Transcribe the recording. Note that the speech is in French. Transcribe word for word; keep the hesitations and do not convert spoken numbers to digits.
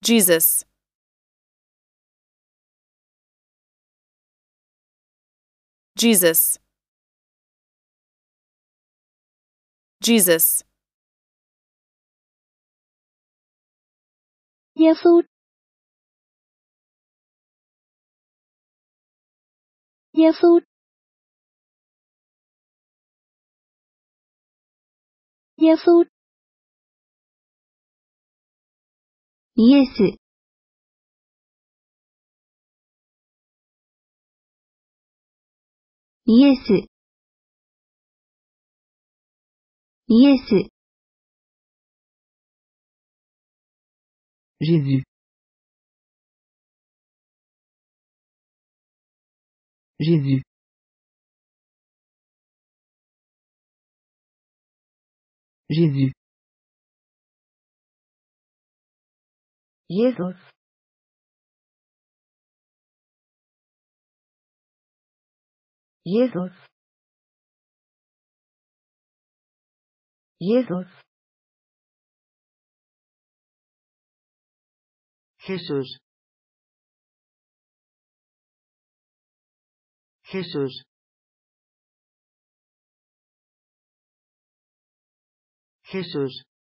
Jesus. Jesus. Jesus. 耶稣，耶稣，耶稣， イエス、イエス、イエス。Jésus. Jésus. Jésus. Jesus. Jesus. Jesus. Jesús. Jesús. Jesús.